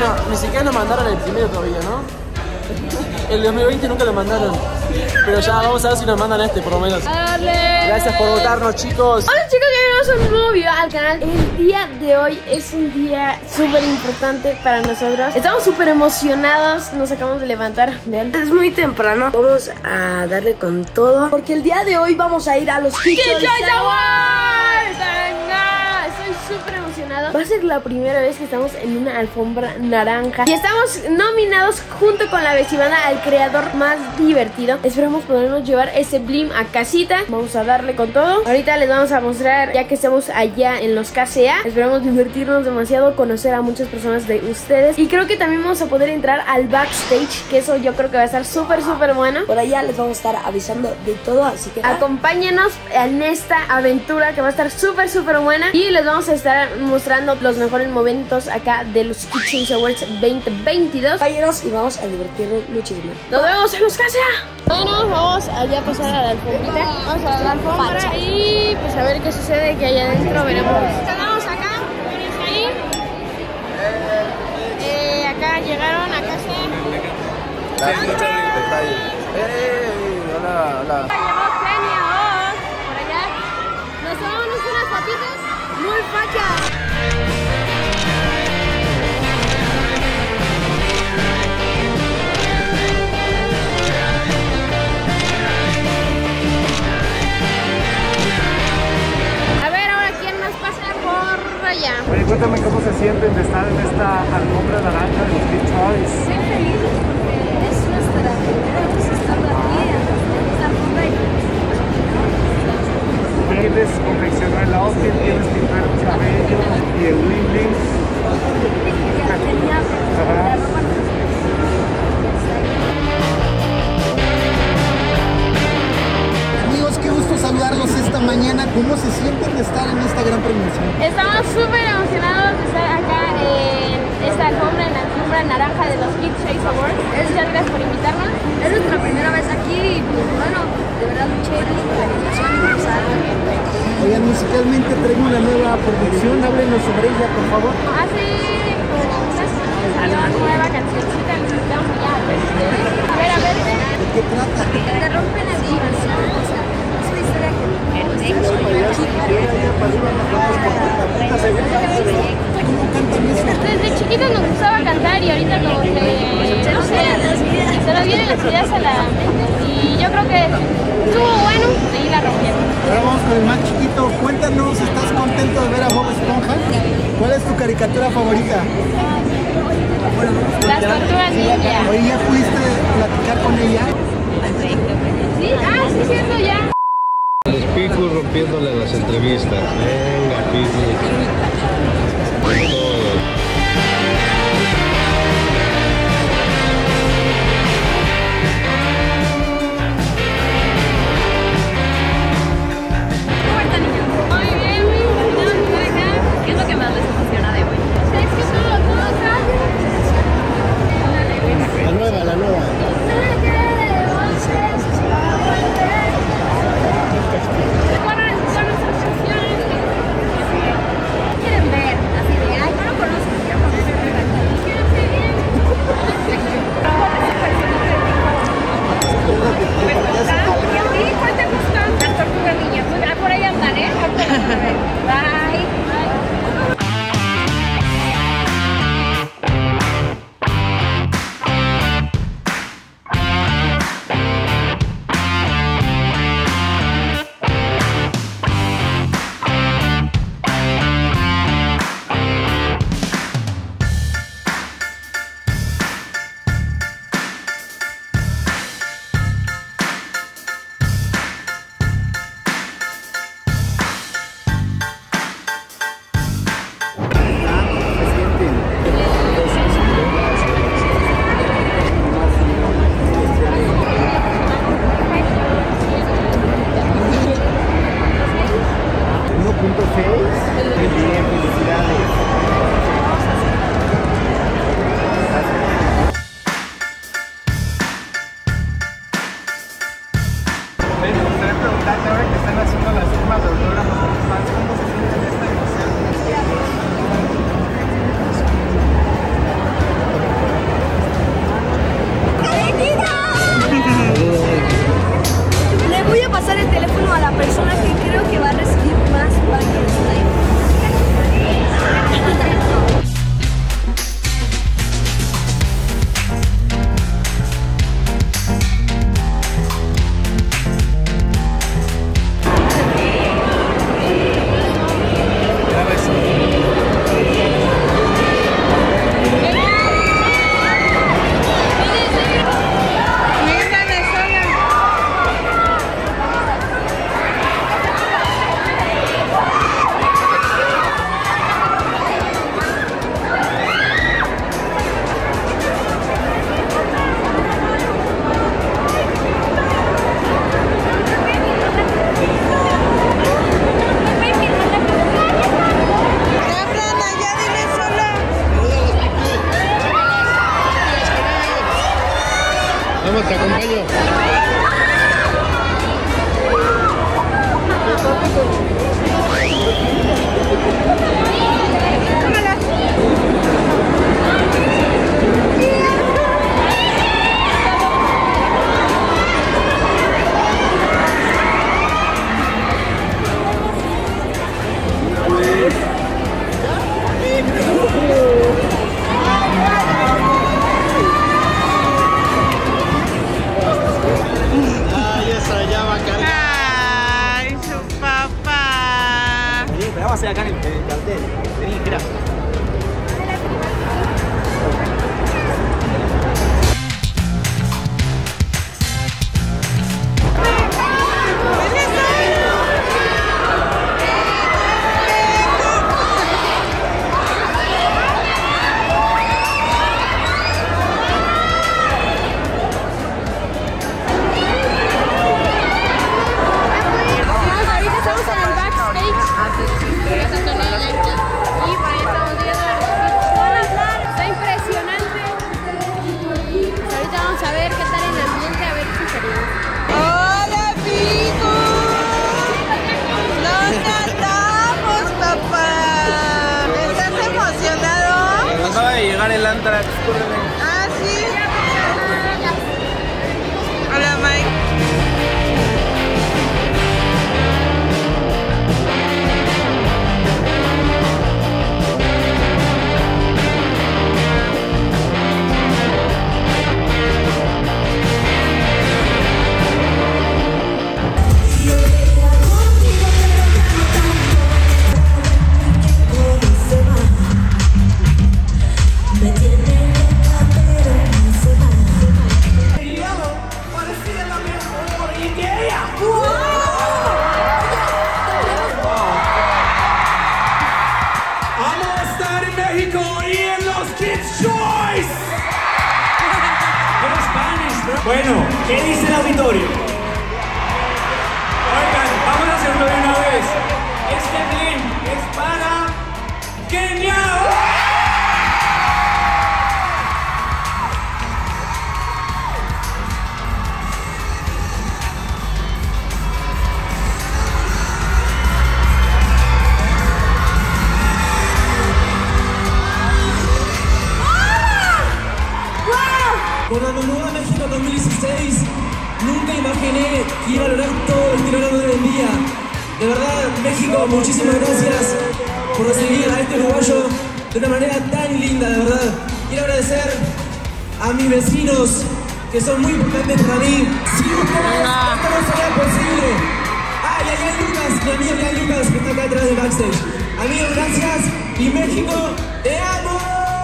Bueno, ni siquiera nos mandaron el primero todavía, ¿no? El 2020 nunca lo mandaron. Pero ya vamos a ver si nos mandan este, por lo menos. ¡Dale! Gracias por votarnos, chicos. Hola chicos, bienvenidos a un nuevo video al canal. El día de hoy es un día súper importante para nosotros. Estamos súper emocionados, nos acabamos de levantar. Vean, es muy temprano. Vamos a darle con todo, porque el día de hoy vamos a ir a los Kids Choice Awards. Estoy súper emocionado. Va a ser la primera vez que estamos en una alfombra naranja y estamos nominados junto con la Vecibanda al creador más divertido. Esperamos podernos llevar ese blim a casita. Vamos a darle con todo. Ahorita les vamos a mostrar, ya que estamos allá en los KCA. Esperamos divertirnos demasiado, conocer a muchas personas de ustedes, y creo que también vamos a poder entrar al backstage, que eso yo creo que va a estar súper bueno. Por allá les vamos a estar avisando de todo, así que acompáñenos en esta aventura que va a estar súper buena, y les vamos a estar mostrando los mejores momentos acá de los Kids Choice Awards 2022. Compañeros, y vamos a divertirnos muchísimo. Nos vemos en los KCA. Bueno, vamos allá a pasar a la alfombrita. Vamos a la alfombra y pues a ver qué sucede, que allá adentro veremos. Estamos acá, ¿veis ahí? Acá llegaron a casa. Hola, hola. Llegó Kenia, por allá. Nos tomamos unas papitas muy fachas. Oye, cuéntame cómo se sienten de estar en esta alfombra naranja de los Kids Choice. Muy feliz porque es nuestra primera vez estando aquí en esta alfombra. Tienes confeccionar el outfit, tienes pintar el cabello y el bling bling. Ya tenía la ropa. Amigos, qué gusto saludarlos esta mañana. ¿Cómo se sienten de estar en esta gran premiación? Estamos súper emocionados de estar acá en esta alfombra, en la alfombra naranja de los Kids Choice Awards. Muchas gracias por invitarnos. Es nuestra primera vez aquí y pues bueno, de verdad muy chévere la invitación y pues Oigan, musicalmente traigo una nueva producción. Háblenos sobre ella, por favor. Hace como una nueva cancioncita, les invitamos ya a ver. ¿De qué trata? te rompen la diversión, o sea, es una historia que ¿Cómo cantan eso? Desde chiquitos nos gustaba cantar y ahorita como que no sé, se nos vienen las ideas a la mente, y yo creo que estuvo bueno y la rompieron. Ahora vamos con el más chiquito. Cuéntanos, ¿estás contento de ver a Bob Esponja? ¿Cuál es tu caricatura favorita? Las tortugas ninja. Hoy ya pudiste platicar con ella. Sí, sí es cierto, ya. Los Picus rompiéndole las entrevistas. Venga, Picus. Con todo. Muy bien, muy emocionados de estar acá. ¿Qué es lo que más les emociona de hoy? Es que todo cambia. La nueva. Quieren ver, así de, ay, no lo conozco, quiero conocer. ¿Y a ti cuál te gustan? Las tortugas ninja. Pues por ahí andan, ¿eh? Bye. Vamos, te acompaño. Vamos a hacer acá en el cartel. Vení, espera. Llegar el Antrax. Ah, sí. Hola, Mike. Bueno, ¿qué dice el auditorio? Oigan, vamos a hacerlo de una vez. Este bling es para Kenia. Con la Nueva México 2016, nunca imaginé que iba a lograr todo lo que logramos hoy en día. De verdad, México, muchísimas gracias por recibir a este uruguayo de una manera tan linda, de verdad. Quiero agradecer a mis vecinos, que son muy importantes para mí. Sin ustedes, esto no sería posible. Ah, y allá Lucas, mi amigo Jan Lucas, que está acá atrás del backstage. Amigos, gracias. Y México, te amo.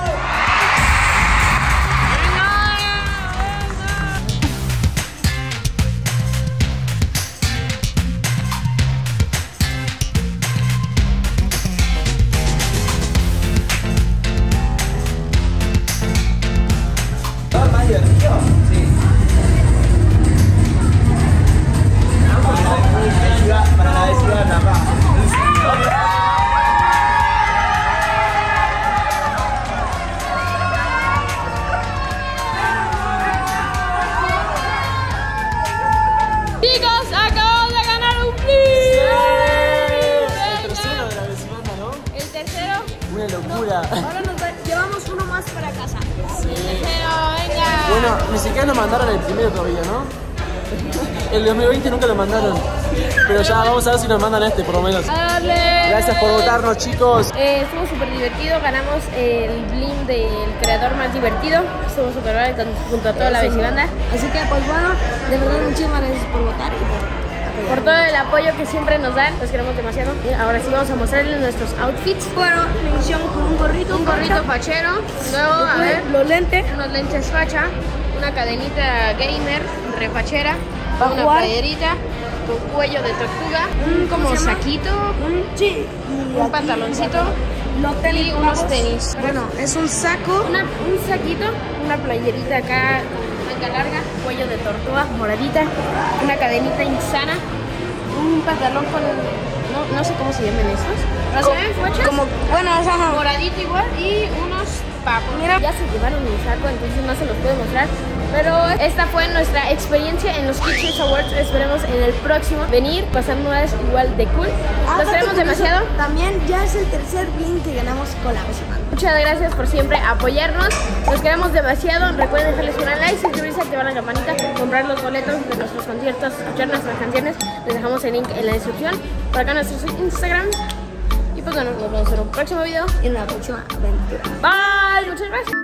Para la de Ciudad acá. Chicos, acabamos de ganar un bling. El tercero de la vecindad, ¿no? El tercero. Una locura. Ahora llevamos uno más para casa. Sí. Tercero, venga. Bueno, ni siquiera nos mandaron el primero todavía, ¿no? El 2020 nunca lo mandaron. Pero ya vamos a ver si nos mandan este, por lo menos. Dale. Gracias por votarnos, chicos. Estuvo súper divertido. Ganamos el bling del creador más divertido. Estuvo súper bien junto a toda la vecibanda. Así que, pues bueno, de verdad, muchísimas gracias por votar y por todo el apoyo que siempre nos dan. Los queremos demasiado. Y ahora sí vamos a mostrarles nuestros outfits. Bueno, iniciamos con un gorrito fachero. Luego, a ver, Los lentes. unos lentes facha. Una cadenita gamer refachera. Pa' Una jugar. playerita con cuello de tortuga. Un como saquito. Sí. Un pantaloncito. Los tenis. Y unos tenis. Bueno, es un saco. Un saquito, una playerita acá con manga larga, cuello de tortuga, moradita, una cadenita insana, un pantalón con, no sé cómo se llaman estos, ¿pero se ven fachas? Como, bueno, Moradito igual y unos papos. Mira, ya se llevaron mi saco, entonces no se los puedo mostrar, Pero esta fue nuestra experiencia en los Kid Choice Awards. Esperemos en el próximo venir, pasarnos igual de cool. Los queremos demasiado. También ya es el tercer Blink que ganamos con la vez. Muchas gracias por siempre apoyarnos. Los queremos demasiado. Recuerden dejarles un like, suscribirse, activar la campanita, comprar los boletos de nuestros conciertos, escuchar nuestras canciones. Les dejamos el link en la descripción. Por acá nuestro Instagram. Y pues bueno, nos vemos en un próximo video y en una próxima aventura. Bye, muchas gracias.